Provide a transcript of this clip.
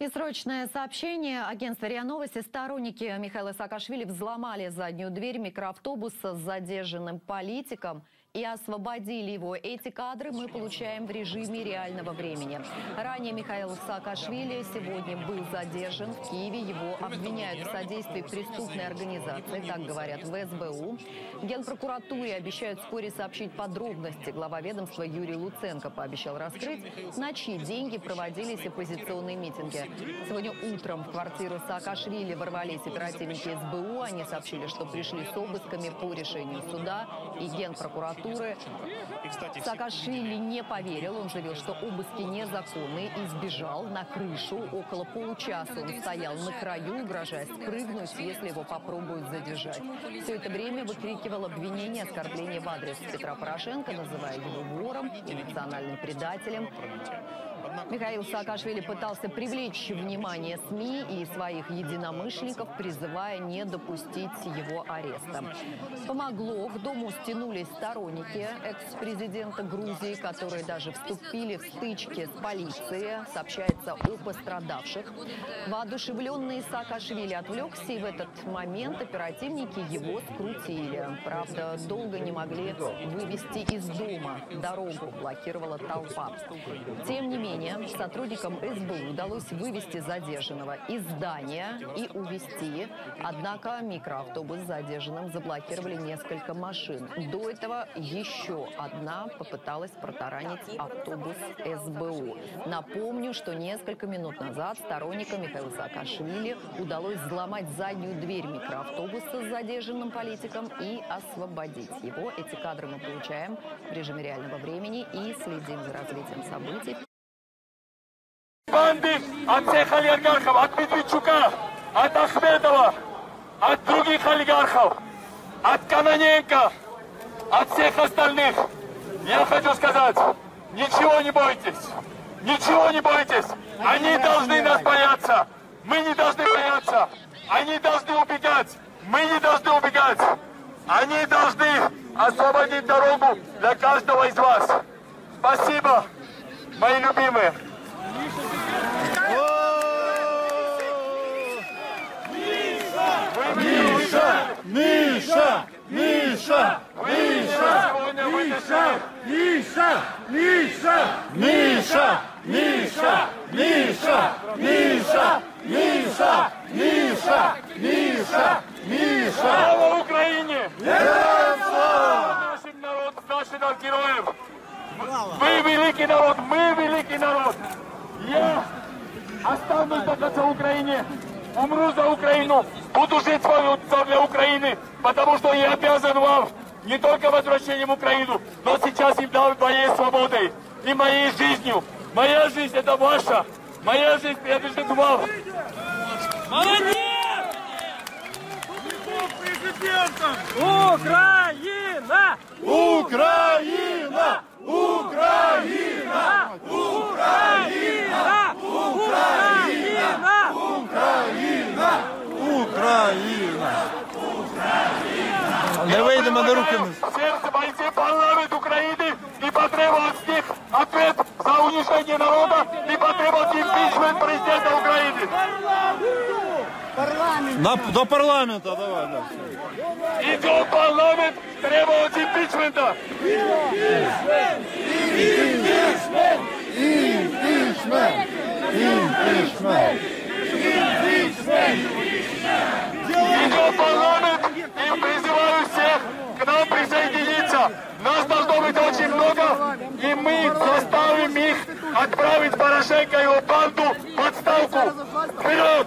И срочное сообщение. Агентство РИА Новости. Сторонники Михаила Саакашвили взломали заднюю дверь микроавтобуса с задержанным политиком и освободили его. Эти кадры мы получаем в режиме реального времени. Ранее Михаил Саакашвили сегодня был задержан в Киеве. Его обвиняют в содействии преступной организации, так говорят в СБУ. Генпрокуратуре обещают вскоре сообщить подробности. Глава ведомства Юрий Луценко пообещал раскрыть, на чьи деньги проводились оппозиционные митинги. Сегодня утром в квартиру Саакашвили ворвались оперативники СБУ. Они сообщили, что пришли с обысками по решению суда и Генпрокуратуры. Саакашвили не поверил. Он заявил, что обыски незаконны, и сбежал на крышу. Около получаса он стоял на краю, угрожая спрыгнуть, если его попробуют задержать. Все это время выкрикивал обвинения, оскорбления в адрес Петра Порошенко, называя его вором и национальным предателем. Михаил Саакашвили пытался привлечь внимание СМИ и своих единомышленников, призывая не допустить его ареста. Помогло. К дому стянулись сторонники экс-президента Грузии, которые даже вступили в стычки с полицией. Сообщается о пострадавших. Воодушевленный Саакашвили отвлекся, и в этот момент оперативники его скрутили. Правда, долго не могли вывести из дома. Дорогу блокировала толпа. Тем не менее, сотрудникам СБУ удалось вывести задержанного из здания и увезти. Однако микроавтобус с задержанным заблокировали несколько машин. До этого еще одна попыталась протаранить автобус СБУ. Напомню, что несколько минут назад сторонникам Михаила Саакашвили удалось взломать заднюю дверь микроавтобуса с задержанным политиком и освободить его. Эти кадры мы получаем в режиме реального времени и следим за развитием событий. Банды от всех олигархов, от Медведчука, от Ахмедова, от других олигархов, от Кононенко, от всех остальных. Я хочу сказать, ничего не бойтесь, ничего не бойтесь. Они должны нас бояться, мы не должны бояться. Они должны убегать, мы не должны убегать. Они должны освободить дорогу для каждого из вас. Спасибо, мои любимые. Миша! Миша! Миша! Миша! Миша! Миша! Миша! Миша! Миша! Миша! Миша! Миша! Миша! Миша! Миша! Слава Украине! Героям слава! Наш народ героев! Вы великий народ, мы великий народ! Я останусь до конца в Украине, умру за Украину, буду жить для Украины, потому что я обязан вам не только возвращением в Украину, но сейчас им дал моей свободой и моей жизнью. Моя жизнь это ваша, моя жизнь принадлежит вам. Молодец! Украина! Украина! Украина! Украина! Украина! Україна! Україна! Не вийдемо на руки. Сердце бойцы парламент Украины и потребовать с них ответ за унижение народа и потребовать импичмент президента Украины. До парламента давай. Да. Идет парламент требовать импичмента. Импичмент! Импичмент! Импичмент! Идет парламент и призываю всех к нам присоединиться. Нас должно быть очень много, и мы заставим их отправить Порошенко и его банду в отставку. Вперед!